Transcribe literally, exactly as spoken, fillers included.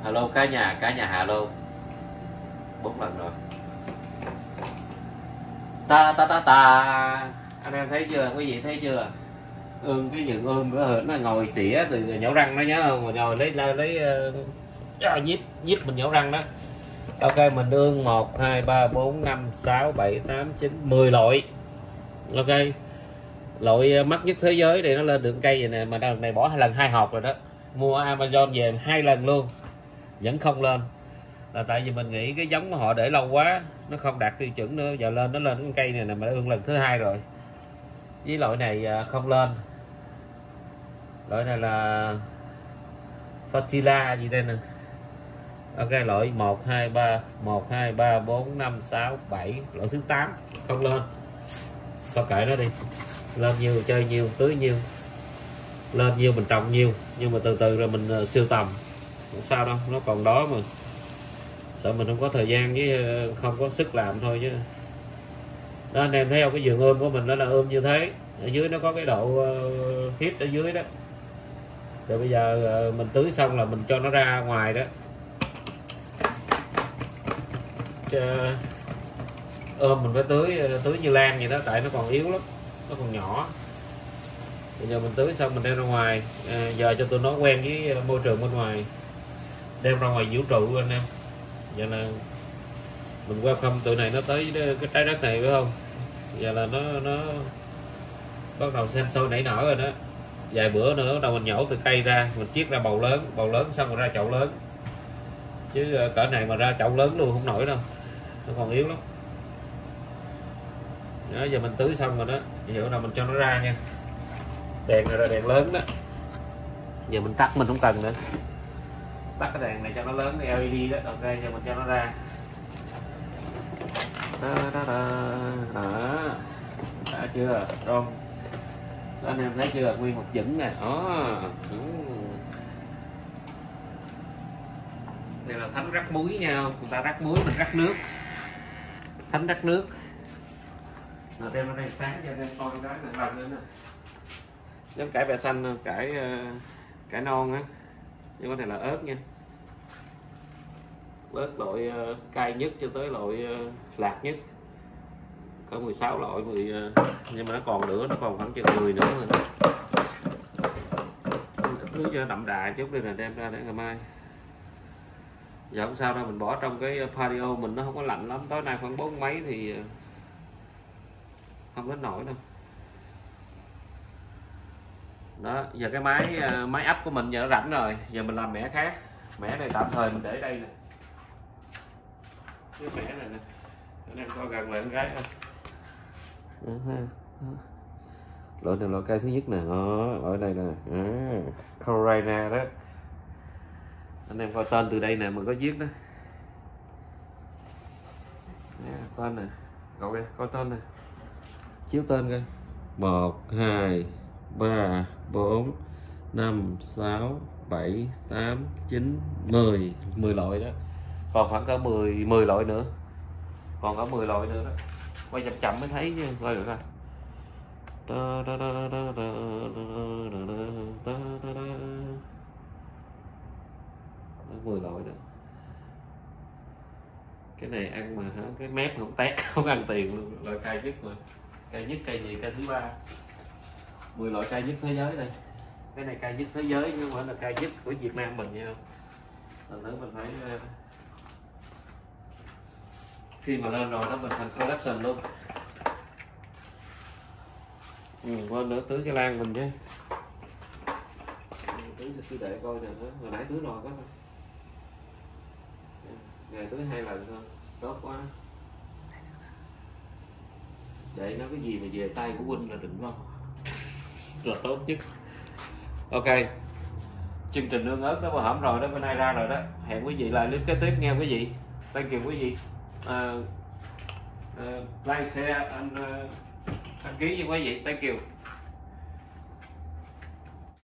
Hello cả nhà, cả nhà hello. Bốn lần rồi. Ta ta ta ta. Anh em thấy chưa? Quý vị thấy chưa? Ương cái giường ương của nó ngồi tỉa từ nhổ răng đó, nhớ không? Rồi ngồi lấy lấy, lấy uh, díp díp mình nhổ răng đó. Ok, mình ương một hai ba bốn năm sáu bảy tám chín mười loại. Ok. Loại mắc nhất thế giới để nó lên được cây vậy nè, mà lần này bỏ hai lần hai hộp rồi đó. Mua Amazon về hai lần luôn vẫn không lên, là tại vì mình nghĩ cái giống của họ để lâu quá nó không đạt tiêu chuẩn nữa. Giờ lên nó lên cái cây này nè, mà ương lần thứ hai rồi. Với loại này không lên. Loại này là Fatila gì đây nè. Ok, loại một hai ba một hai ba bốn năm sáu bảy, loại thứ tám không lên. Thôi kệ nó đi, lên nhiều chơi nhiều tưới nhiều, lên nhiều mình trồng nhiều, nhưng mà từ từ rồi mình siêu tầm, không sao đâu, nó còn đó mà. Sợ mình không có thời gian với không có sức làm thôi chứ. Đó, anh em thấy không, cái vườn ươm của mình nó là ươm như thế, ở dưới nó có cái độ uh, hít ở dưới đó. Rồi bây giờ uh, mình tưới xong là mình cho nó ra ngoài đó. Chứ, ươm mình phải tưới tưới như lan vậy đó, tại nó còn yếu lắm, nó còn nhỏ. Bây giờ mình tưới xong mình đem ra ngoài, à, giờ cho tụi nó quen với môi trường bên ngoài, đem ra ngoài vũ trụ anh em. Giờ là mình welcome tụi này nó tới cái trái đất này, phải không? Giờ là nó nó bắt đầu xem sôi nảy nở rồi đó. Vài bữa nữa bắt đầu mình nhổ từ cây ra, mình chiết ra bầu lớn, bầu lớn xong rồi ra chậu lớn. Chứ cỡ này mà ra chậu lớn luôn không nổi đâu, nó còn yếu lắm. Đó, giờ mình tưới xong rồi đó, hiểu nào mình cho nó ra nha. Đèn này là đèn lớn đó. Giờ mình tắt mình không cần nữa, tắt cái đèn này cho nó lớn, cái lờ e đê đó. Ok, giờ mình cho nó ra. Đó, đó, đó. Đó. Đã chưa? Rồi. Đó, anh em thấy chưa? Nguyên một vững nè. Đó. Đây là thánh rắc muối nha, người ta rắc muối, mình rắc nước. Thánh rắc nước. Rồi đem nó đây sáng cho em coi cái này lần nữa nè. Giống cải bẹ xanh, cải cải non á, nhưng cái này là ớt nha. Ớt loại cay nhất cho tới loại lạc nhất, có mười sáu loại, mười, nhưng mà nó còn nữa, nó còn khoảng chừng mười nữa rồi. Ít nước cho đậm đà chút đây là đem ra để ngày mai. Giờ không sao đâu, mình bỏ trong cái patio mình, nó không có lạnh lắm. Tối nay khoảng bốn mấy thì không đến nổi đâu. Đó, giờ cái máy máy ấp của mình giờ nó rảnh rồi, giờ mình làm mẻ khác. Mẻ này tạm thời mình để đây nè, cái mẻ này nè, anh em coi gần lại con gái thôi. Loại này loại cây thứ nhất nè, loại đây nè, à, Carolina đó. Anh em coi tên từ đây nè, mình có viết đó. À, tên nè, coi coi tên nè, chiếu tên coi. Một hai ba bốn năm sáu bảy tám chín mười, mười loại đó. Còn khoảng có mười mười loại nữa, còn có mười loại nữa đó. Quay chậm chậm mới thấy chứ, coi được coi. mười loại đó. Cái này ăn mà hả, cái mép không tét, không ăn tiền luôn. Loại cay nhất mà, cay nhất cây gì, cây thứ ba. Mười loại cay nhất thế giới đây. Cái này cay nhất thế giới chứ không phải là cay nhất của Việt Nam mình nha. Lần nữa mình phải khi mà lên rồi đó mình thành collection luôn. Ừ, quên nữa tưới cái lan mình chứ. Tưới cho sư đệ coi nè, hồi nãy tưới rồi có thôi. Ngày tưới hai lần thôi, tốt quá. Để nó cái gì mà về tay của huynh là đừng lo, là tốt nhất. Ok, chương trình nương ớt đó mà hổm rồi đó, bữa nay ra rồi đó. Hẹn quý vị lại clip kế tiếp nghe quý vị. Thank you quý vị. Uh, uh, like, share and uh, đăng ký cho quý vị. Thank you.